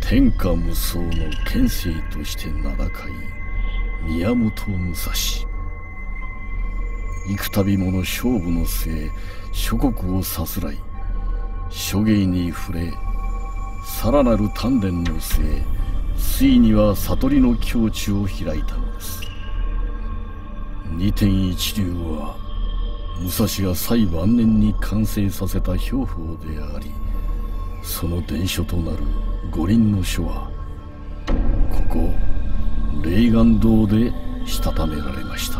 天下無双の剣聖として名高い宮本武蔵。幾度もの勝負の末、諸国をさすらい諸芸に触れ、さらなる鍛錬の末、ついには悟りの境地を開いたのです。二天一流は武蔵が最晩年に完成させた兵法であり、その伝書となる五輪の書はここ霊岩堂でしたためられました。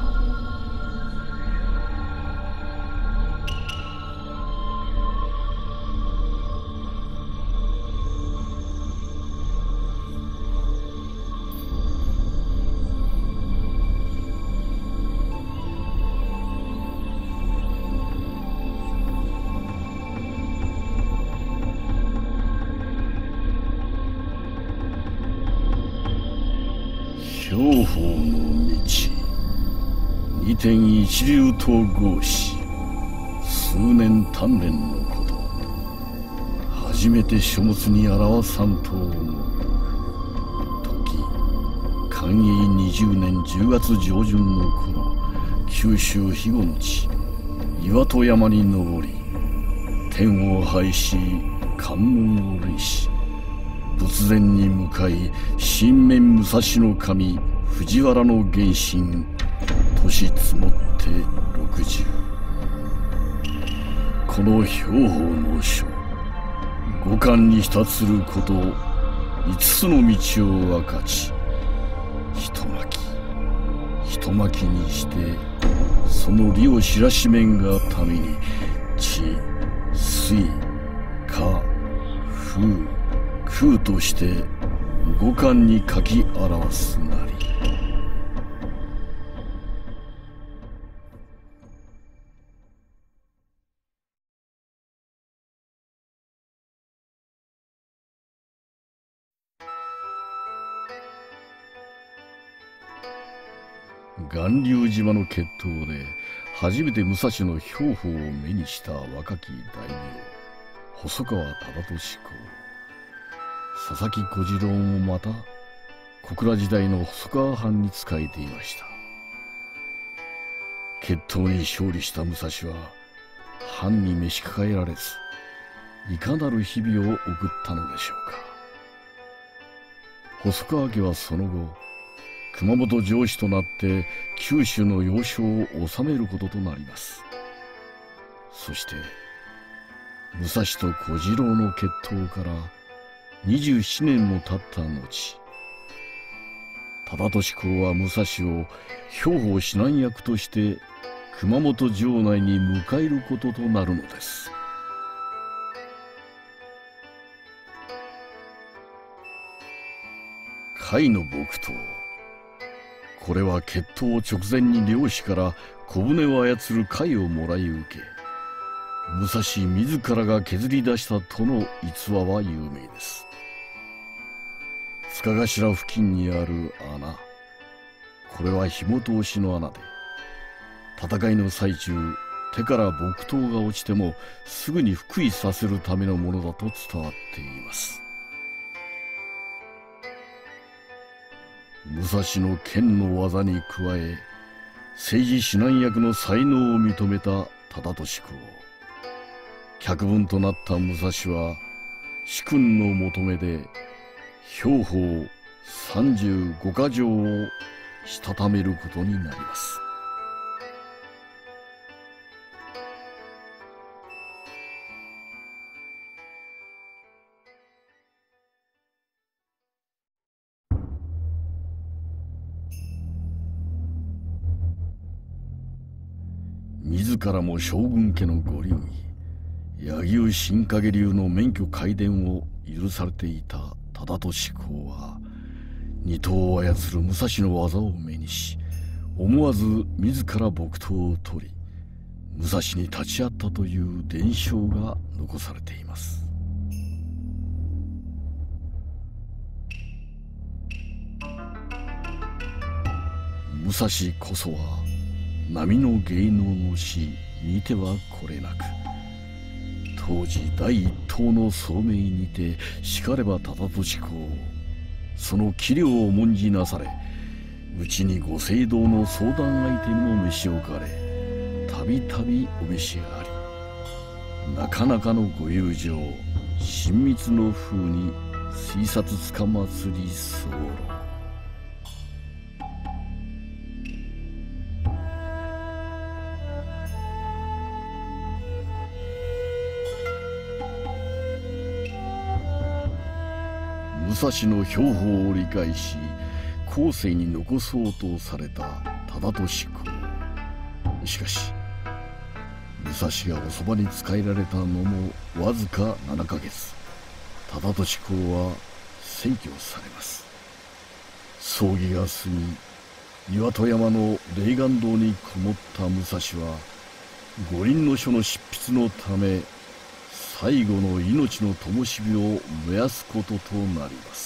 兵法の道、二天一流統合し、数年鍛錬のこと、初めて書物に表さんと思う。時寛永20年10月上旬の頃、九州肥後の地岩戸山に登り、天を拝し観音を礼し、仏前に向かい神面武蔵の神藤原の原神、年積もって60。この兵法の書、五感に浸つること5つの道を分かち、一巻きにして、その理を知らしめんがために地水火風空として五感に書き表すなり。巌流島の決闘で初めて武蔵の兵法を目にした若き大名細川忠俊公。佐々木小次郎もまた小倉時代の細川藩に仕えていました。決闘に勝利した武蔵は藩に召し抱えられず、いかなる日々を送ったのでしょうか。細川家はその後熊本城主となって九州の要衝を治めることとなります。そして武蔵と小次郎の決闘から27年も経った後、忠俊公は武蔵を兵法指南役として熊本城内に迎えることとなるのです。甲斐の木刀、これは決闘直前に漁師から小舟を操る貝をもらい受け、武蔵自らが削り出したとの逸話は有名です。塚頭付近にある穴、これは紐通しの穴で、戦いの最中手から木刀が落ちてもすぐに復位させるためのものだと伝わっています。武蔵の剣の技に加え、政治指南役の才能を認めた忠俊公。客分となった武蔵は主君の求めで兵法35か条をしたためることになります。自らも将軍家のご流儀、柳生新陰流の免許皆伝を許されていた忠俊公は、二刀を操る武蔵の技を目にし、思わず自ら木刀を取り武蔵に立ち会ったという伝承が残されています。武蔵こそは波の芸能の師にてはこれなく、 当時第一党の聡明にてしかれば忠敏公、その器量を重んじなされ、うちにご政道の相談相手にも召し置かれ、たびたびお召し上がり、なかなかのご友情、親密の風に推察つかまつり候。武蔵の兵法を理解し後世に残そうとされた忠敏公。しかし武蔵がおそばに仕えられたのもわずか7ヶ月、忠敏公は逝去されます。葬儀が過ぎ、岩戸山の霊岩洞にこもった武蔵は五輪の書の執筆のため最後の命の灯火を燃やすこととなります。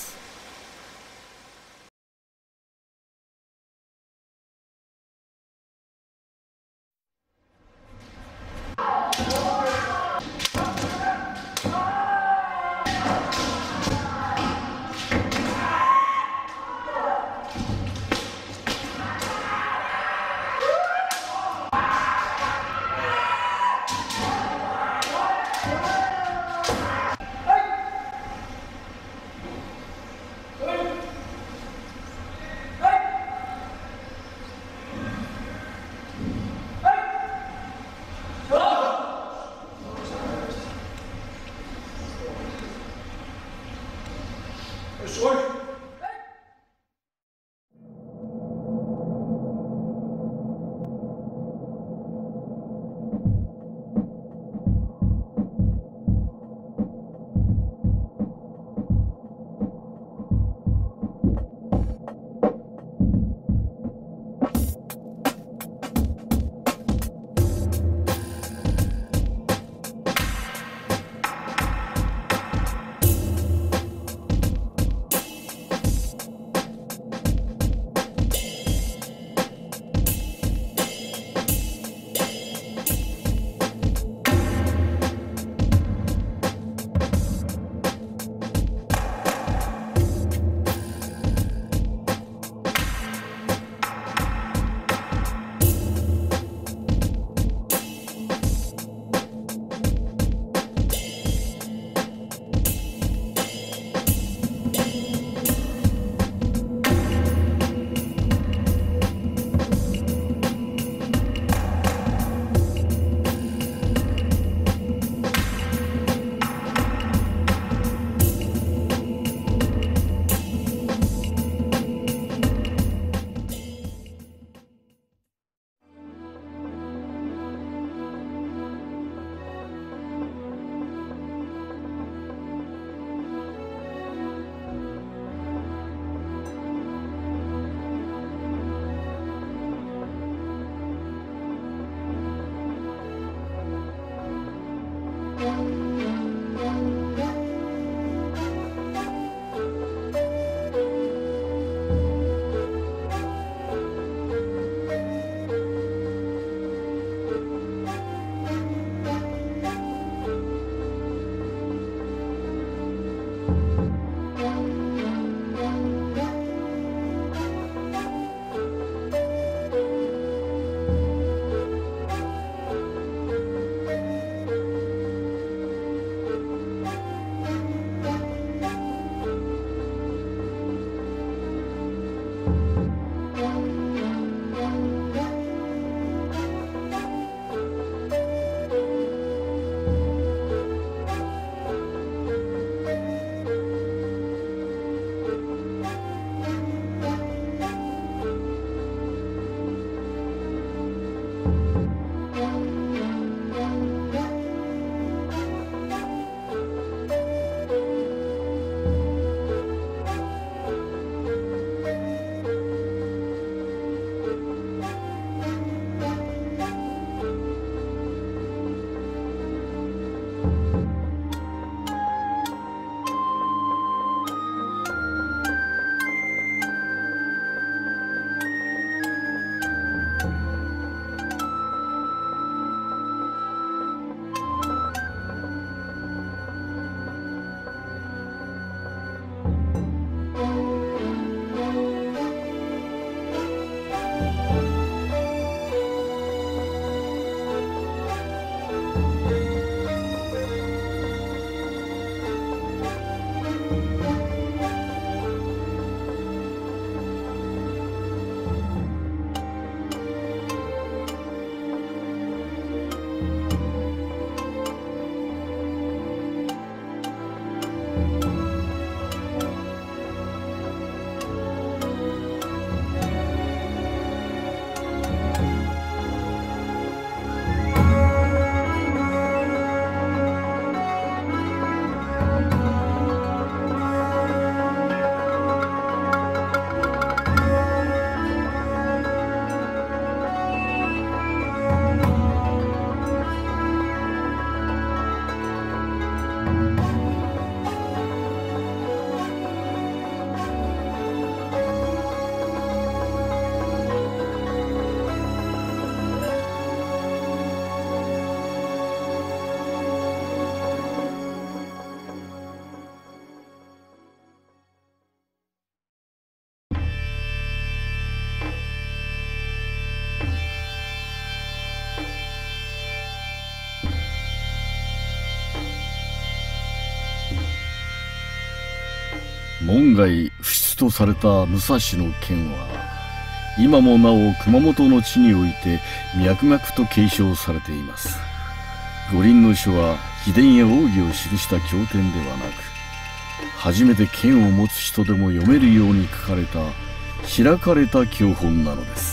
門外不出とされた武蔵の剣は今もなお熊本の地において脈々と継承されています。五輪の書は秘伝や奥義を記した経典ではなく、初めて剣を持つ人でも読めるように書かれた開かれた教本なのです。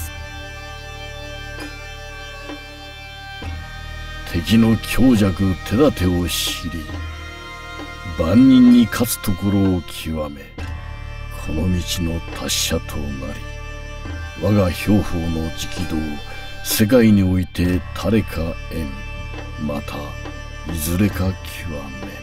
敵の強弱手立てを知り、万人に勝つところを極め、この道の達者となり、我が兵法の直道、世界において誰か縁、またいずれか極め。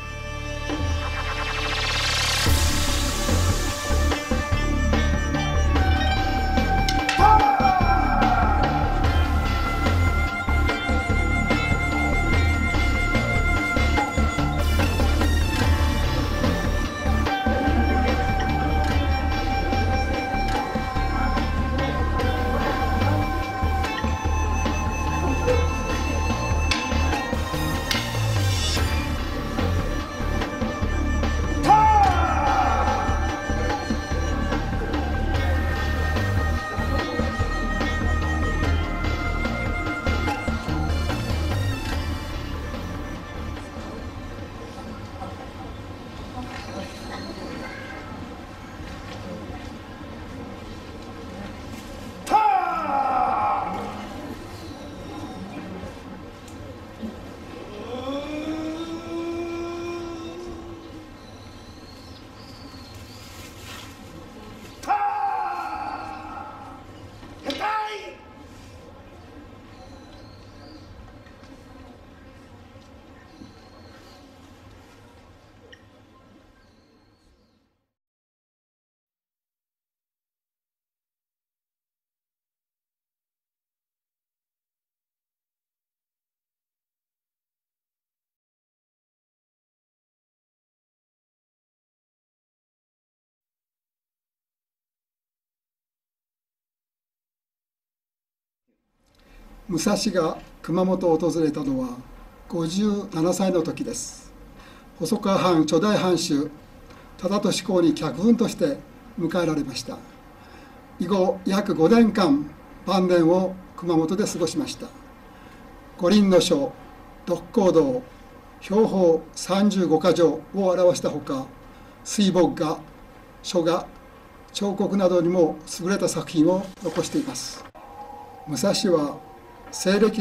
武蔵が熊本を訪れたのは57歳の時です。細川藩初代藩主忠俊公に客分として迎えられました。以後約5年間晩年を熊本で過ごしました。五輪の書、六甲道、標法35か条を表したほか、水墨画、書画、彫刻などにも優れた作品を残しています。武蔵は西暦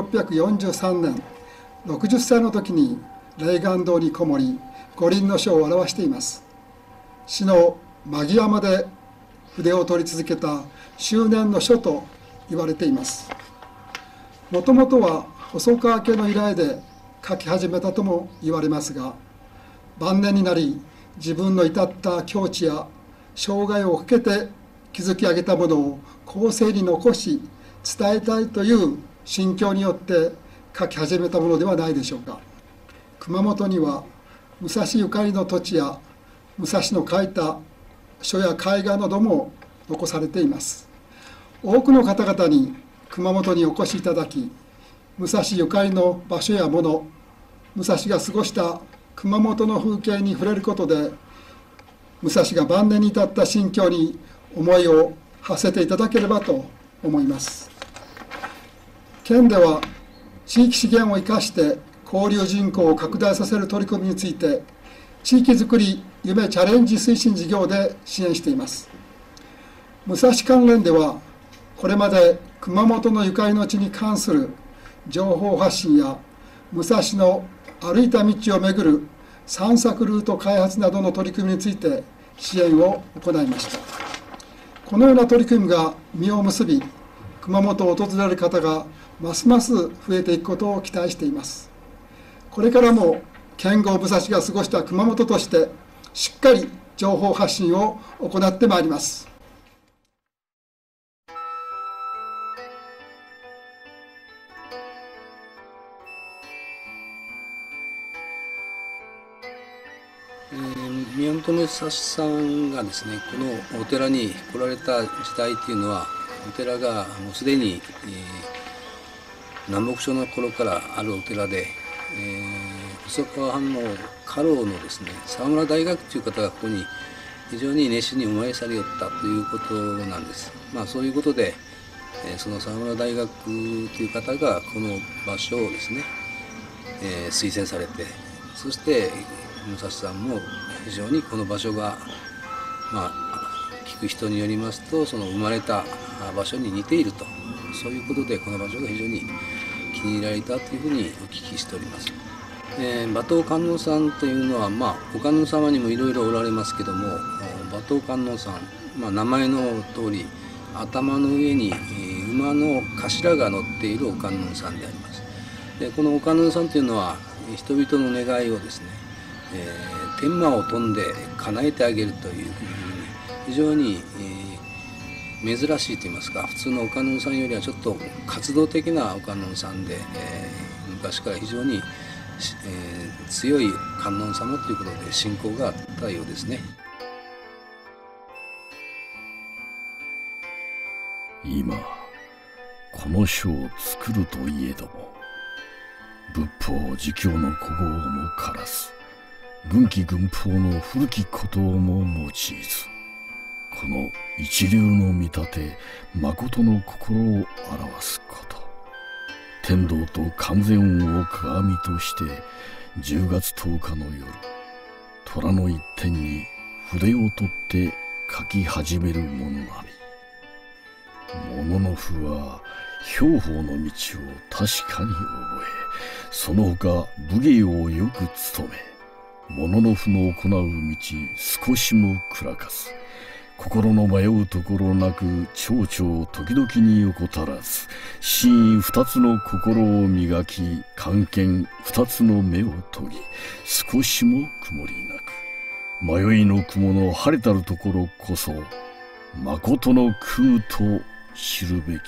1643年60歳の時に霊岩洞にこもり五輪の書を表しています。死の間際まで筆を取り続けた執念の書と言われています。もともとは細川家の依頼で書き始めたとも言われますが、晩年になり自分の至った境地や生涯をかけて築き上げたものを後世に残し伝えたいという心境によって書き始めたものではないでしょうか。熊本には武蔵ゆかりの土地や武蔵の書いた書や絵画なども残されています。多くの方々に熊本にお越しいただき、武蔵ゆかりの場所やもの、武蔵が過ごした熊本の風景に触れることで、武蔵が晩年に至った心境に思いを馳せていただければと思います。県では地域資源を生かして交流人口を拡大させる取り組みについて、地域づくり夢チャレンジ推進事業で支援しています。武蔵関連ではこれまで熊本のゆかりの地に関する情報発信や武蔵の歩いた道を巡る散策ルート開発などの取り組みについて支援を行いました。このような取り組みが実を結び、熊本を訪れる方がますます増えていくことを期待しています。これからも剣豪武蔵が過ごした熊本としてしっかり情報発信を行ってまいります。 宮本武蔵さんがですね、このお寺に来られた時代っていうのは、お寺がもうすでに、南北朝の頃からあるお寺で、細川藩の家老のですね沢村大学という方がここに、 非常に熱心に思いされよったということなんです。そういうことで、その沢村大学という方がこの場所をですね、推薦されて、そして武蔵さんも非常にこの場所が聞く人によりますと、その生まれた場所に似ていると、そういうことでこの場所が非常に気に入られたというふうにお聞きしております。馬頭観音さんというのは、お観音様にもいろいろおられますけども、馬頭観音さん、名前の通り頭の上に馬の頭が乗っているお観音さんであります。でこのお観音さんというのは人々の願いをですね、天馬を飛んで叶えてあげるというふうに非常に、珍しいといいますか、普通のお観音さんよりはちょっと活動的なお観音さんで、昔から非常に、強い観音様ということで信仰があったようですね。 今この書を作るといえども、仏法自教の古豪もからず、軍紀軍法の古きことをも用いず、この一流の見立て誠の心を表すこと、天道と完全音を鏡として10月10日の夜、虎の一点に筆を取って書き始める者なり。物の符は兵法の道を確かに覚え、その他武芸をよく務め、物の符の行う道少しも暗かず、心の迷うところなく蝶々時々に怠らず、真意二つの心を磨き、漢検二つの目を研ぎ、少しも曇りなく、迷いの雲の晴れたるところこそ誠の空と知るべきなり。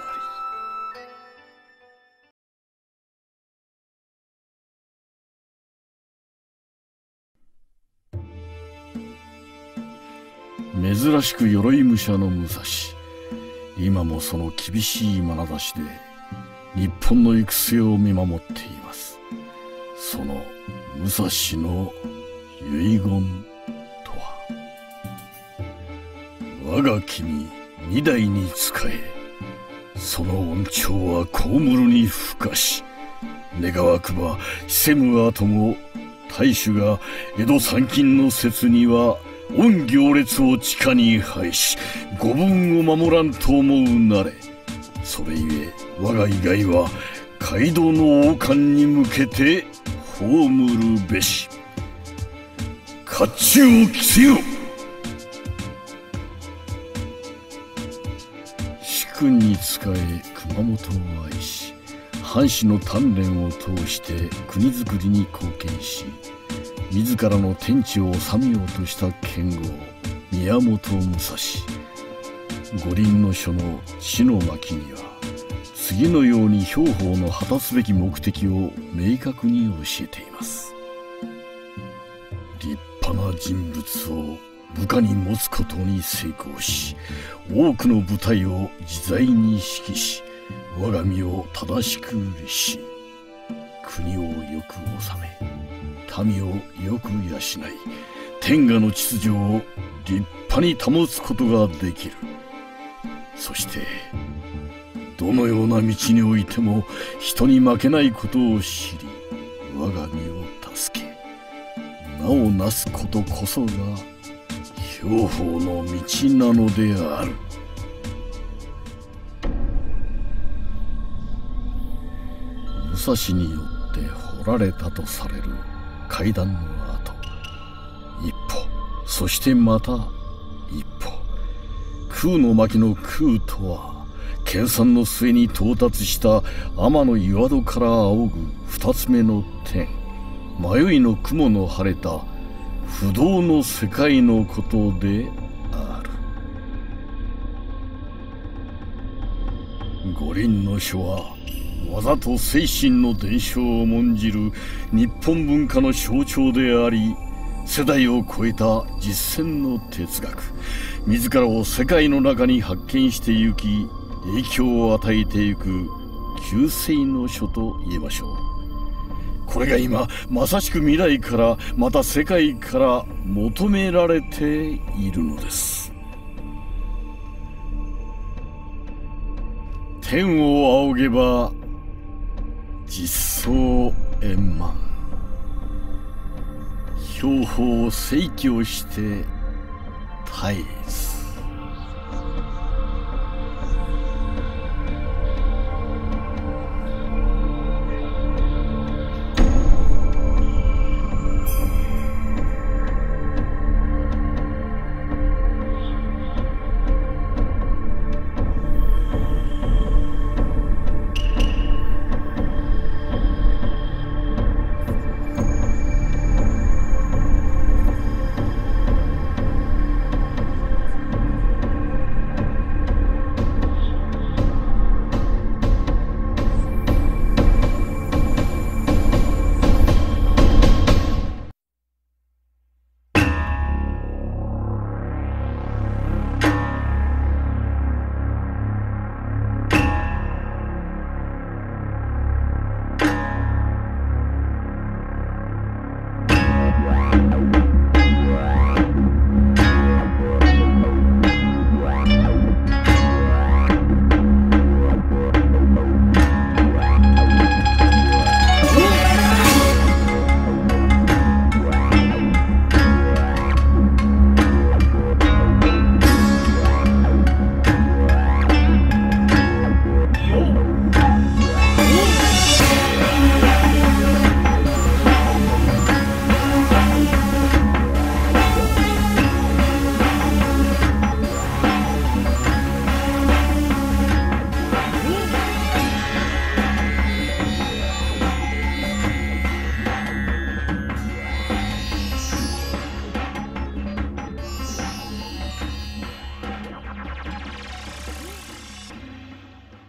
珍しく鎧武者の武蔵、今もその厳しい眼差しで日本の行く末を見守っています。その武蔵の遺言とは、我が君二代に仕え、その恩寵は被るに不可し、願わくばせむ後も大主が江戸参勤の節には御行列を地下に配し、ご分を守らんと思うなれ。それゆえ我が以外は街道の王冠に向けて葬るべし。甲冑を着せよ。主君に仕え熊本を愛し、藩士の鍛錬を通して国づくりに貢献し、自らの天地を治めようとした剣豪宮本武蔵。五輪の書の死の巻には次のように兵法の果たすべき目的を明確に教えています。立派な人物を部下に持つことに成功し、多くの部隊を自在に指揮し、我が身を正しく律し、国をよく治め、民をよく養い、天下の秩序を立派に保つことができる。そしてどのような道においても人に負けないことを知り、我が身を助け、名をなすことこそが兵法の道なのである。武蔵によって掘られたとされる階段の跡、一歩、そしてまた一歩。空の巻の空とは、研鑽の末に到達した天の岩戸から仰ぐ二つ目の天、迷いの雲の晴れた不動の世界のことである。五輪の書は技と精神の伝承を重んじる日本文化の象徴であり、世代を超えた実践の哲学、自らを世界の中に発見してゆき、影響を与えてゆく救世の書と言えましょう。 これが今まさしく未来からまた世界から求められているのです。天を仰げば実相円満、標法を逝去して絶えず。